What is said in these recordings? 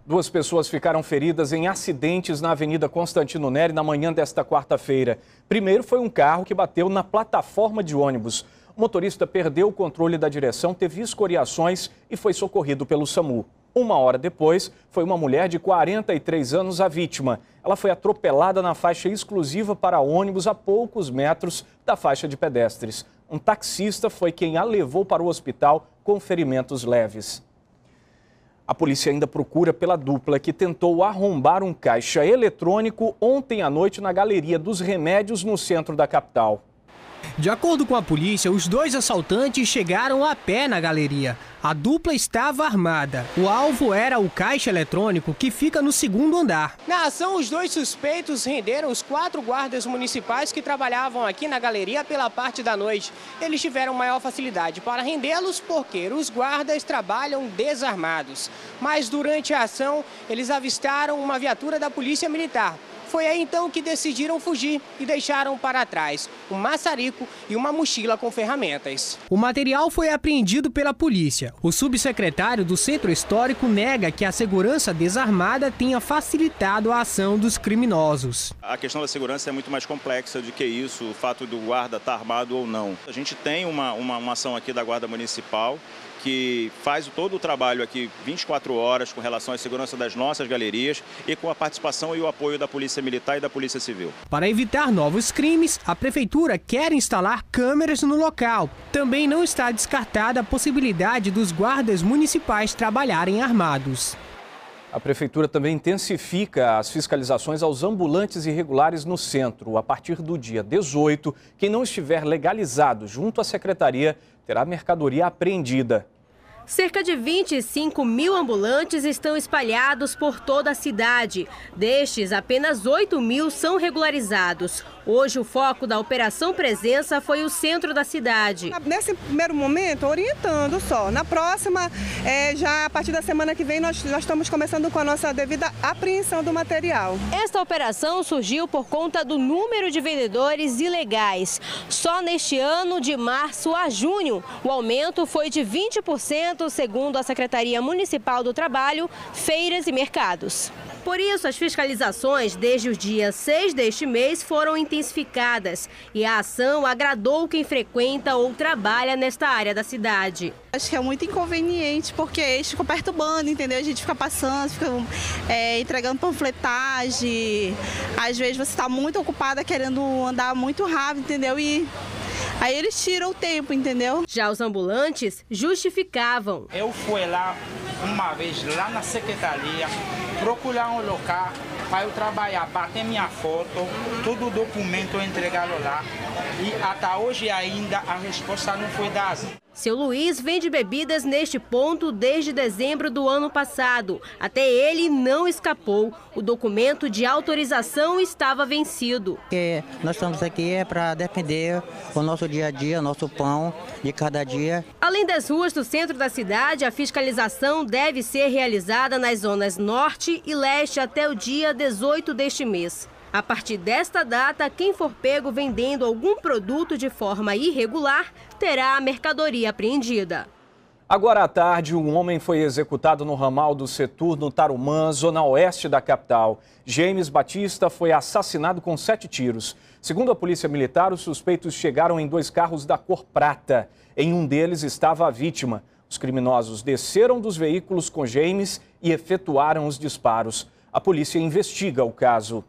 Duas pessoas ficaram feridas em acidentes na Avenida Constantino Neri na manhã desta quarta-feira. Primeiro foi um carro que bateu na plataforma de ônibus. O motorista perdeu o controle da direção, teve escoriações e foi socorrido pelo SAMU. Uma hora depois, foi uma mulher de 43 anos a vítima. Ela foi atropelada na faixa exclusiva para ônibus a poucos metros da faixa de pedestres. Um taxista foi quem a levou para o hospital com ferimentos leves. A polícia ainda procura pela dupla que tentou arrombar um caixa eletrônico ontem à noite na Galeria dos Remédios, no centro da capital. De acordo com a polícia, os dois assaltantes chegaram a pé na galeria. A dupla estava armada. O alvo era o caixa eletrônico que fica no segundo andar. Na ação, os dois suspeitos renderam os 4 guardas municipais que trabalhavam aqui na galeria pela parte da noite. Eles tiveram maior facilidade para rendê-los porque os guardas trabalham desarmados. Mas durante a ação, eles avistaram uma viatura da Polícia Militar. Foi aí então que decidiram fugir e deixaram para trás um maçarico e uma mochila com ferramentas. O material foi apreendido pela polícia. O subsecretário do Centro Histórico nega que a segurança desarmada tenha facilitado a ação dos criminosos. A questão da segurança é muito mais complexa do que isso, o fato do guarda estar armado ou não. A gente tem uma ação aqui da Guarda Municipal que faz todo o trabalho aqui 24 horas com relação à segurança das nossas galerias e com a participação e o apoio da Polícia Militar e da Polícia Civil. Para evitar novos crimes, a Prefeitura quer instalar câmeras no local. Também não está descartada a possibilidade dos guardas municipais trabalharem armados. A Prefeitura também intensifica as fiscalizações aos ambulantes irregulares no centro. A partir do dia 18, quem não estiver legalizado junto à Secretaria terá mercadoria apreendida. Cerca de 25 mil ambulantes estão espalhados por toda a cidade. Destes, apenas 8 mil são regularizados. Hoje, o foco da Operação Presença foi o centro da cidade. Nesse primeiro momento, orientando só. Na próxima, já a partir da semana que vem, nós estamos começando com a nossa devida apreensão do material. Esta operação surgiu por conta do número de vendedores ilegais. Só neste ano, de março a junho, o aumento foi de 20%. Segundo a Secretaria Municipal do Trabalho, feiras e mercados. Por isso, as fiscalizações desde o dia 6 deste mês foram intensificadas e a ação agradou quem frequenta ou trabalha nesta área da cidade. Acho que é muito inconveniente porque eles ficam perturbando, entendeu? A gente fica passando, fica entregando panfletagem. Às vezes você está muito ocupada querendo andar muito rápido, entendeu? E aí eles tiram o tempo, entendeu? Já os ambulantes justificavam. Eu fui lá uma vez, lá na secretaria, procurar um local para eu trabalhar, bater minha foto, todo o documento eu entregá-lo lá. E até hoje ainda a resposta não foi dada. Seu Luiz vende bebidas neste ponto desde dezembro do ano passado. Até ele não escapou. O documento de autorização estava vencido. Nós estamos aqui para defender o nosso dia a dia, nosso pão de cada dia. Além das ruas do centro da cidade, a fiscalização deve ser realizada nas zonas norte e leste até o dia 18 deste mês. A partir desta data, quem for pego vendendo algum produto de forma irregular terá a mercadoria apreendida. Agora à tarde, um homem foi executado no ramal do Setur, no Tarumã, zona oeste da capital. James Batista foi assassinado com 7 tiros. Segundo a Polícia Militar, os suspeitos chegaram em 2 carros da cor prata. Em um deles estava a vítima. Os criminosos desceram dos veículos com James e efetuaram os disparos. A polícia investiga o caso.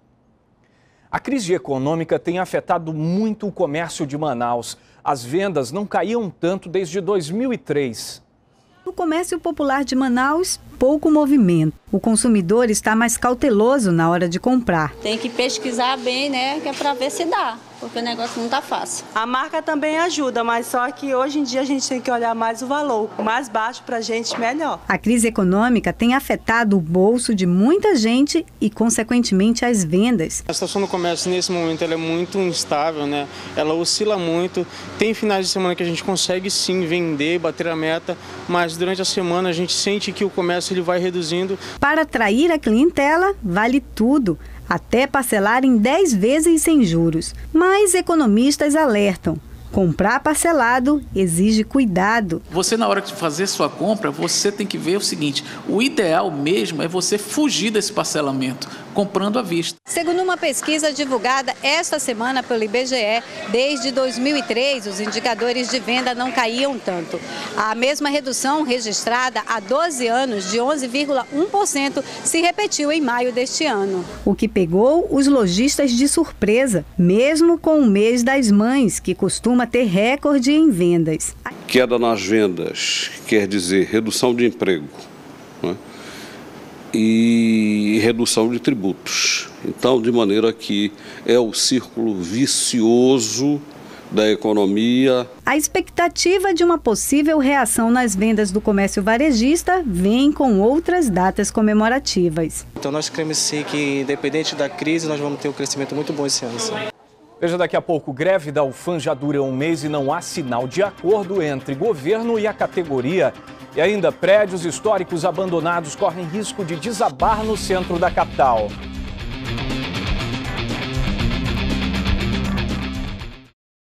A crise econômica tem afetado muito o comércio de Manaus. As vendas não caíam tanto desde 2003. No comércio popular de Manaus, pouco movimento. O consumidor está mais cauteloso na hora de comprar. Tem que pesquisar bem, né, que é para ver se dá, porque o negócio não está fácil. A marca também ajuda, mas só que hoje em dia a gente tem que olhar mais o valor. O mais baixo para a gente, melhor. A crise econômica tem afetado o bolso de muita gente e, consequentemente, as vendas. A situação no comércio, nesse momento, ela é muito instável, né? Ela oscila muito. Tem finais de semana que a gente consegue, sim, vender, bater a meta, mas durante a semana a gente sente que o comércio ele vai reduzindo. Para atrair a clientela, vale tudo, até parcelar em 10 vezes sem juros. Mas economistas alertam. Comprar parcelado exige cuidado. Você, na hora de fazer sua compra, você tem que ver o seguinte: o ideal mesmo é você fugir desse parcelamento, comprando à vista. Segundo uma pesquisa divulgada esta semana pelo IBGE, desde 2003 os indicadores de venda não caíam tanto. A mesma redução registrada há 12 anos, de 11,1%, se repetiu em maio deste ano. O que pegou os lojistas de surpresa, mesmo com o mês das mães, que costuma ter recorde em vendas. Queda nas vendas quer dizer redução de emprego, né? E redução de tributos. Então, de maneira que é o círculo vicioso da economia. A expectativa de uma possível reação nas vendas do comércio varejista vem com outras datas comemorativas. Então nós queremos sim que, independente da crise, nós vamos ter um crescimento muito bom esse ano. Sim. Veja daqui a pouco, greve da UFAM já dura um mês e não há sinal de acordo entre governo e a categoria. E ainda, prédios históricos abandonados correm risco de desabar no centro da capital.